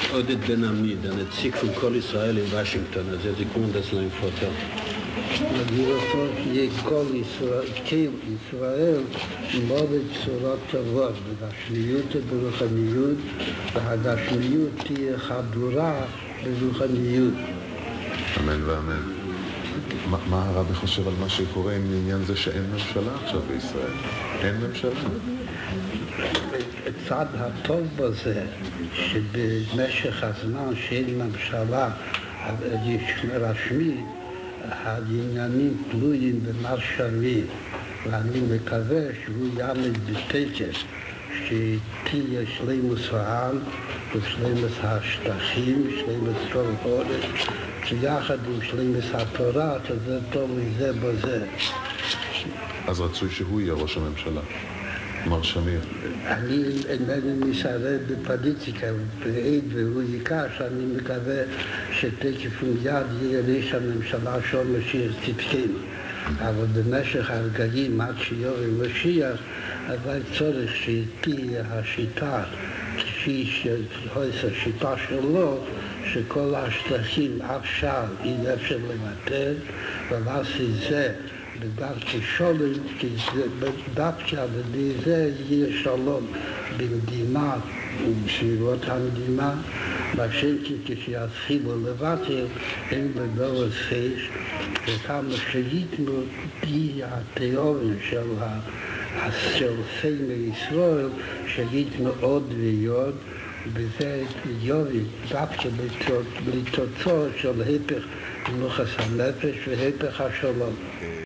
עודד בן עמי, הנציג von כל ישראל in Washington, also Sie kommen das lang vorher. אני רוצה שיהיה כל ישראל מאוד בצורות טובות, בגשמיות וברוחניות, והגשמיות תהיה חדורה ברוחניות. אמן ואמן. מה הרבי חושב על מה שקורה עם עניין זה שאין ממשלה עכשיו בישראל? אין ממשלה. הצד הטוב בזה, שבמשך הזמן שאין ממשלה רשמית, העניינים תלויים במרשמים, ואני מקווה שהוא יעמד בטקס שתהיה שלמות העם ושלמות השטחים, שלמות כל חודש, שיחד עם שלמות התורה, שזה טוב מזה בזה. אז רצוי שהוא יהיה ראש הממשלה, מר שמיר. אני אינני מסרב בפוליטיקה, והוא ייקח, אני מקווה שתקף מיד יהיה ראש הממשלה של משיח צדקנו. אבל במשך הרגעים עד שיורי משיח, אבל צריך שתהיה השיטה, כפי השיטה שלו, שכל השטחים עכשיו יהיה אפשר לבטל, ולעשות זה בדרכי שלום, כי דווקא בזה יהיה שלום במדינה ובסביבות המדינה, בשם כשיתחילו לבטל, אין בדור הסייש, וכמה שייתנו פי התיאוריה של סמל ישראל, שייתנו עוד ועוד, וזה יוביל דווקא לתוצאות של היפך מנוחת הנפש והיפך השלום.